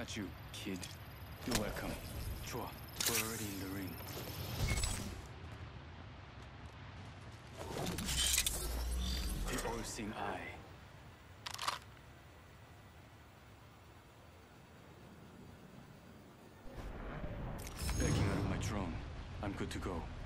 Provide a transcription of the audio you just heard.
got you, kid. You're welcome. 좋아, we're already in the ring. The all-seeing eye. Backing out of my drone. I'm good to go.